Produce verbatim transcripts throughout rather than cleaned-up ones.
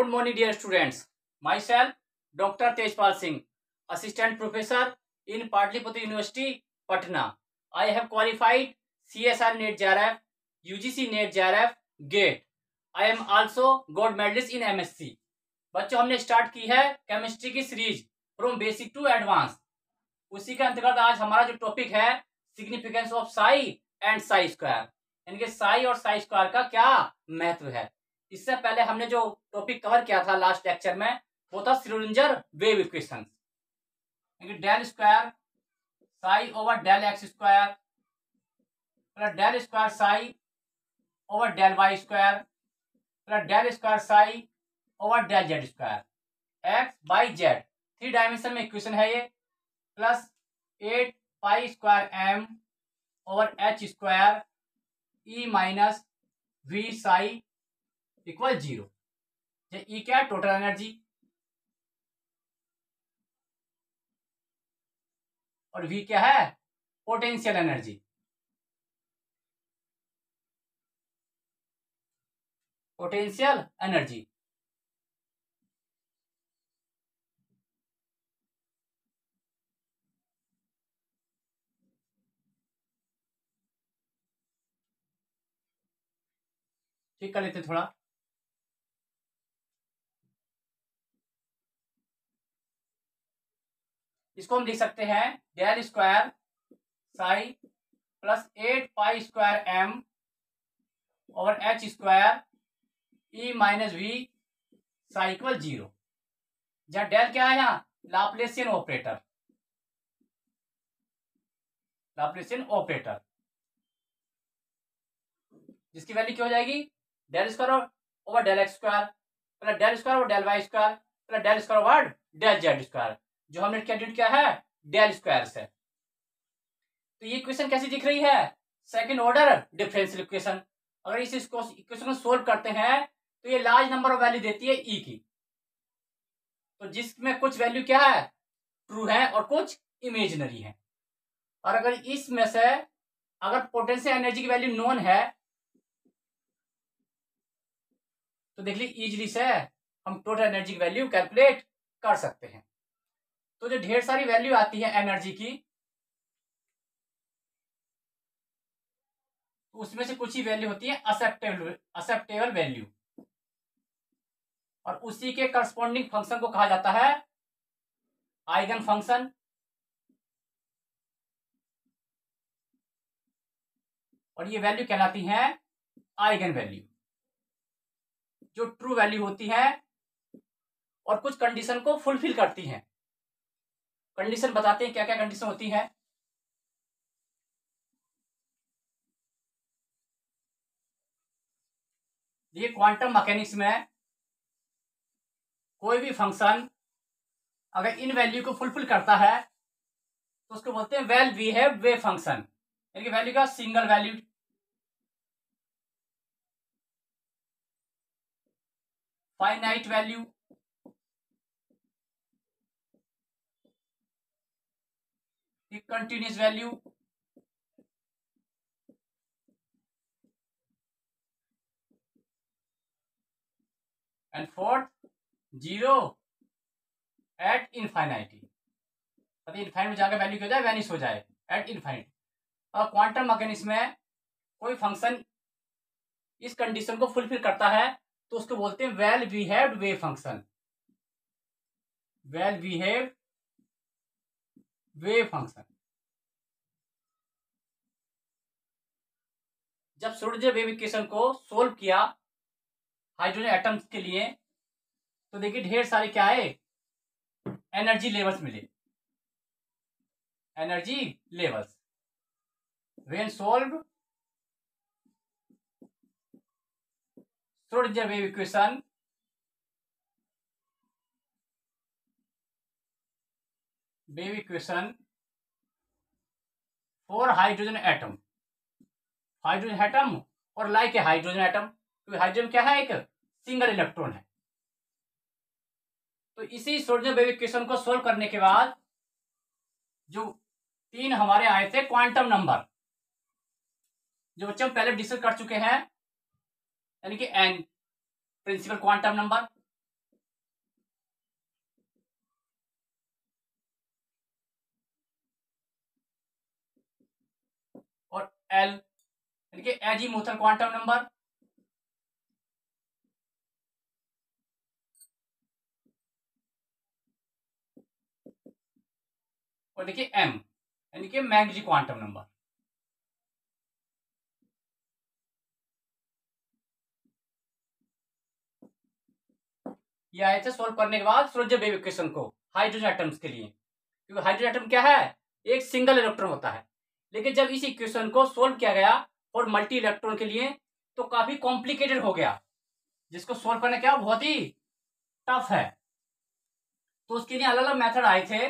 morning, dear students. Myself, Doctor Tejpal Singh, Assistant Professor in Patliputra University, Patna. I have qualified C S R NET J R F, U G C NET J R F, GATE. I am also gold medalist in M S c. बच्चों, हमने start की है chemistry की series from basic to advance. उसी के अंतर्गत आज हमारा जो टॉपिक है significance of psi and psi square, यानी कि साई और साई स्क्वायर का क्या महत्व है. इससे पहले हमने जो टॉपिक कवर किया था लास्ट लेक्चर में वो था Schrodinger wave equation, del square psi over del X square plus del square psi over del Y square plus del square psi over del Z square X by Z. Three dimension में equation है ये. Plus eight pi square M over H square E minus V psi equal zero. ये E क्या है? Total energy. और V क्या है? Potential energy. Potential energy. ठीक कर लेते थोड़ा. इसको हम लिख सकते हैं del square psi plus eight pi square M और H square E minus V psi equal zero. जहां डेल क्या है? यहाँ लाप्लेसियन ऑपरेटर. लाप्लेसियन ऑपरेटर जिसकी वैल्यू क्या हो जाएगी? Del square over del X square plus del square over del Y square plus del square over del Z square, जो हमने कैलकुलेट किया है डेल स्क्वायर से. तो ये इक्वेशन कैसी दिख रही है? Second order differential equation. अगर इस इक्वेशन को सोल्व करते हैं तो ये लार्ज नंबर ऑफ वैल्यू देती है ई की. तो जिसमें कुछ वैल्यू क्या है? ट्रू है और कुछ इमेजिनरी है. और अगर इसमें से अगर पोटेंशियल एनर्जी की वैल्यू नोन है तो देख ली इजीली से हम टोटल एनर्जी की वैल्यू कैलकुलेट कर सकते हैं. तो जो ढेर सारी वैल्यू आती है एनर्जी की, उसमें से कुछ ही वैल्यू होती है एक्सेप्टेबल एक्सेप्टेबल वैल्यू, और उसी के करस्पॉन्डिंग फंक्शन को कहा जाता है आइगन फंक्शन. और ये वैल्यू कहलाती हैं आइगन वैल्यू, जो ट्रू वैल्यू होती है और कुछ कंडीशन को फुलफिल करती हैं. कंडीशन बताते हैं क्या क्या कंडीशन होती है. ये क्वांटम मैकेनिक्स में कोई भी फंक्शन अगर इन वैल्यू को फुलफिल करता है तो उसको बोलते हैं वेल बिहेव्ड वेव फंक्शन, यानी कि वैल्यू का single value. Finite value, continuous value, and fourth zero at infinity. मतलब इनफाइनाइट में जाकर वैल्यू क्या हो जाए? वैनिश हो जाए एट इनफाइनाइटी. और क्वांटम मैकेनिक्स में कोई फंक्शन इस कंडीशन को फुलफिल करता है तो उसको बोलते हैं well behaved wave function. Well behaved wave function. जब श्रोडिंगर वेव इक्वेशन को सोल्व किया हाइड्रोजन एटम्स के लिए तो देखिए ढेर सारे क्या है एनर्जी लेवल्स मिले. Energy levels when solved Schrodinger wave equation wave equation for hydrogen atom. Hydrogen atom और लाइक ए हाइड्रोजन एटम, तो हाइड्रोजन क्या है? एक सिंगल इलेक्ट्रॉन है. तो इसी श्रोडिंगर वेव इक्वेशन को सोल्व करने के बाद जो तीन हमारे आए थे क्वांटम नंबर, जो बच्चे हम पहले डिस्कस कर चुके हैं, यानी कि N principal quantum number, L, यानी कि एजीमुथल क्वांटम नंबर, और देखिए एम यानी कि मैग्नेटिक क्वांटम नंबर। ये आए थे सोल्व करने के बाद श्रोडिंगर वेव इक्वेशन को हाइड्रोजन एटम्स के लिए, क्योंकि हाइड्रोजन एटम क्या है, एक सिंगल इलेक्ट्रॉन होता है। लेकिन जब इस इक्वेशन को सोल्व किया गया और मल्टी इलेक्ट्रॉन के लिए तो काफी कॉम्प्लिकेटेड हो गया, जिसको सोल्व करना क्या बहुत ही टफ है। तो उसके लिए अलग अलग मेथड आए थे,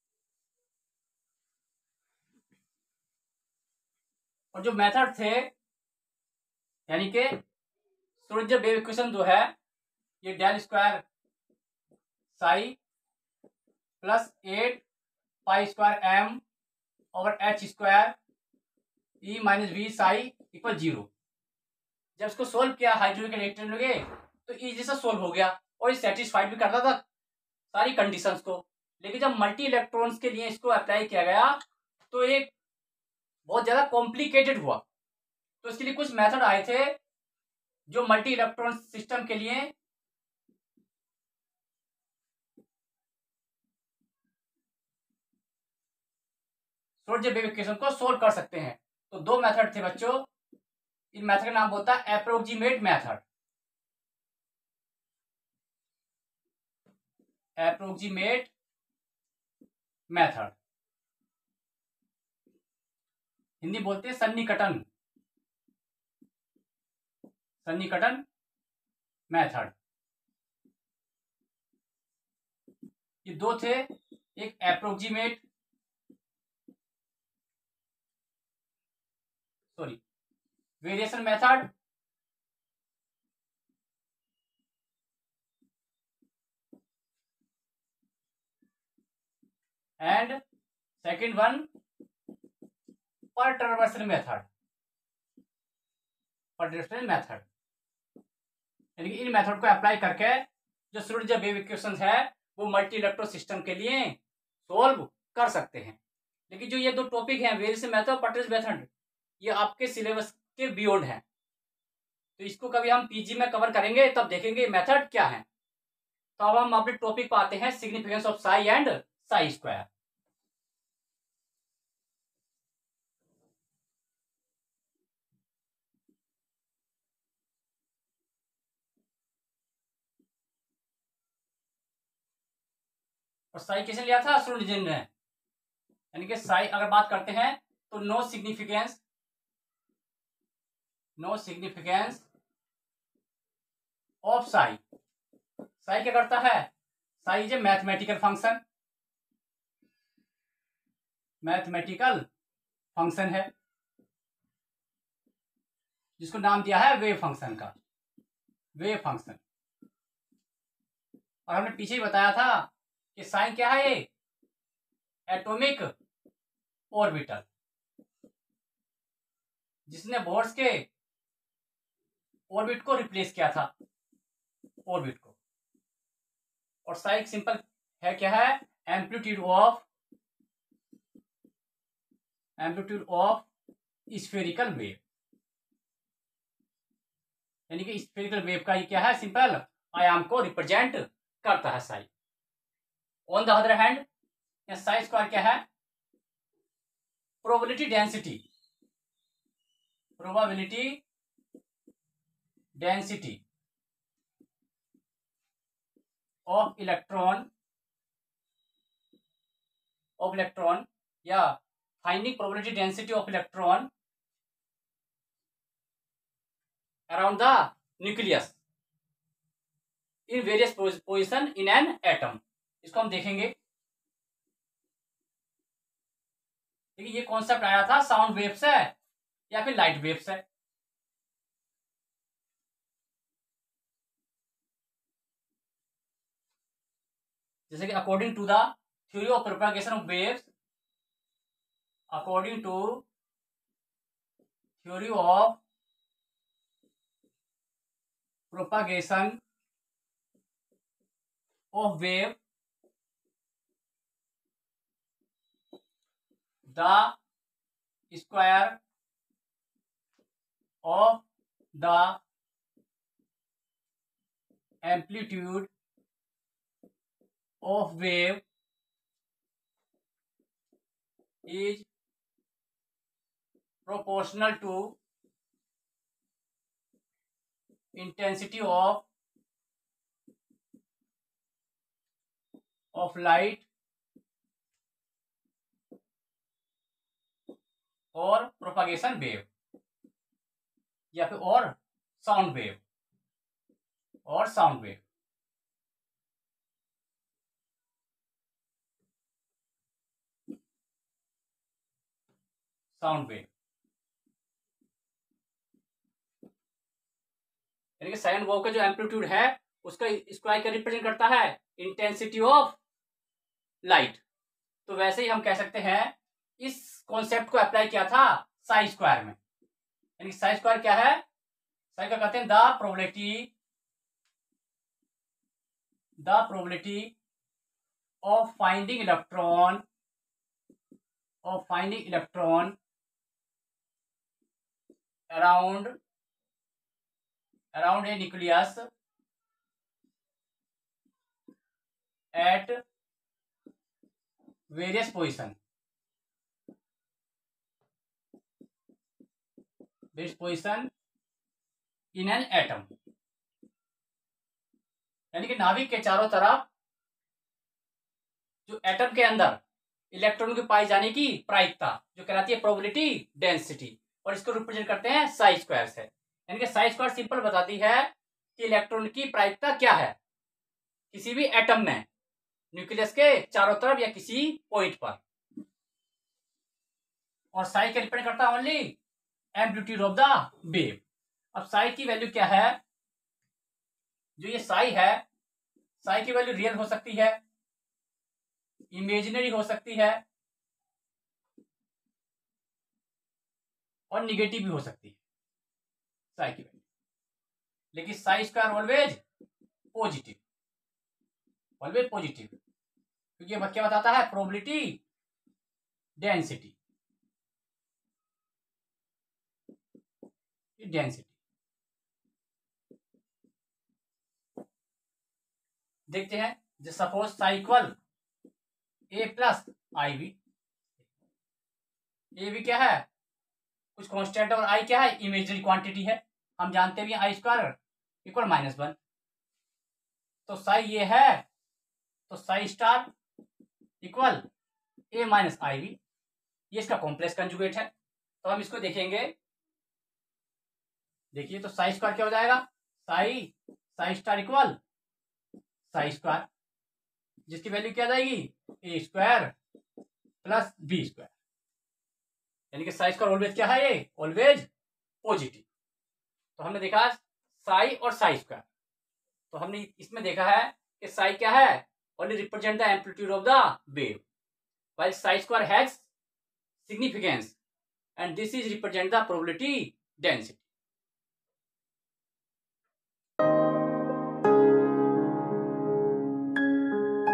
और जो मेथड थे यानी कि श्रोडिंगर वेव इक्वेशन जो है ये del square psi plus eight pi square M over H square E minus V psi equal zero. जब इसको सोल्व किया हाइड्रोजन के इलेक्ट्रॉन लगे तो इजी से सोल्व हो गया और ये सेटिस्फाइड भी करता था सारी कंडीशंस को। लेकिन जब मल्टी इलेक्ट्रॉन्स के लिए इसको अप्लाई किया गया तो एक बहुत ज्यादा कॉम्प्लिकेटेड हुआ। तो इसके लिए कुछ मेथड आए थे जो मल्टी इलेक्ट्रॉन सिस्टम के लिए श्रोडिंगर वेव इक्वेशन को सोल्व कर सकते हैं। तो दो मेथड थे बच्चों, इन मेथड का नाम होता है approximate method, approximate method, Hindi बोलते हैं सन्निकटन, सन्निकटन मेथड। ये दो थे, एक approximate sorry variation method and second one perturbation method, perturbation method. यानी कि इन मेथड को अप्लाई करके जो श्रोडिंगर वेव इक्वेशंस है वो मल्टी इलेक्ट्रॉन सिस्टम के लिए सोल्व कर सकते हैं। लेकिन जो ये दो टॉपिक हैं वेरिएशन मेथड और परटर्बेशन मेथड ये आपके सिलेबस के बियॉन्ड है, तो इसको कभी हम पीजी में कवर करेंगे तब देखेंगे मेथड क्या है। तो अब हम अपने टॉपिक पर आते हैं significance of psi and psi square. और साई किसने लिया था, श्रोडिंगर ने। यानी कि साई अगर बात करते हैं तो no significance, no significance of psi. Psi क्या करता है, psi is a mathematical function, mathematical function है जिसको नाम दिया है वेव फंक्शन का, वेव फंक्शन। और हमने पीछे ही बताया था कि साइन क्या है, ये एटॉमिक ऑर्बिटल, जिसने बोर्ड्स के ऑर्बिट को रिप्लेस किया था, ऑर्बिट को। और साइन सिंपल है क्या है, amplitude of amplitude of spherical wave, यानी कि स्फेरिकल वेव का ही क्या है, सिंपल आयाम को रिप्रेजेंट करता है psi. On the other hand psi square क्या है, probability density, probability density of electron, of electron या finding probability density of electron around the nucleus in various position in an atom. इसको हम देखेंगे। देखिए ये कॉन्सेप्ट आया था साउंड वेव से या फिर लाइट वेव से। जैसे कि according to the theory of propagation of waves, according to theory of propagation of wave, the square of the amplitude of wave is proportional to intensity of of light और propagation wave, या फिर और sound wave और sound wave. Sound wave यानी कि sine wave का जो amplitude है उसका स्क्वायर क्या रिप्रेजेंट करता है, इंटेंसिटी ऑफ लाइट। तो वैसे ही हम कह सकते हैं इस कॉन्सेप्ट को अप्लाई किया था साई स्क्वायर में। यानी साई स्क्वायर क्या है, साई का कहते हैं the probability the probability of finding electron of finding electron around around a nucleus at various position various position in an atom. यानी कि नाभिक के चारों तरफ जो एटम के अंदर इलेक्ट्रॉन के पाए जाने की प्रायिकता जो कहलाती है प्रोबेबिलिटी डेंसिटी, और इसको रिप्रेजेंट करते हैं साई स्क्वायर से। यानी कि साई स्क्वायर सिंपल बताती है कि इलेक्ट्रॉन की प्रायिकता क्या है किसी भी एटम में, न्यूक्लियस के चारों तरफ या किसी पॉइंट पर, और साई क्या रिप्रेजेंट करता है only amplitude of the wave. अब साई की वैल्यू क्या है, जो ये साई है, साई की वैल्यू रियल हो सकती है, इमेजिनरी हो सकती है और निगेटिव भी हो सकती है साई की वैल्यू। लेकिन psi square always positive, always positive, क्योंकि ये क्या बताता है, प्रोबेबिलिटी डेंसिटी डेंसिटी। देखते हैं, जो suppose psi equal a plus i v, a भी क्या है कुछ कांस्टेंट और आई क्या है इमेजिनरी क्वांटिटी है। हम जानते भी i square equal minus one, तो साई ये है, तो psi star equal a minus i v, ये इसका कॉम्प्लेक्स कंजुगेट है। तो हम इसको देखेंगे, देखिए तो साई स्क्वायर क्या हो जाएगा, psi psi star equal psi square, जिसकी वैल्यू क्या आ जाएगी a square plus b square. यानी कि साई स्क्वायर ऑलवेज क्या है, ये ऑलवेज पॉजिटिव। तो हमने देखा साई और साई स्क्वायर, तो हमने इसमें देखा है कि साई क्या है, only represent the amplitude of the wave, while psi square has significance and this is represent the probability density।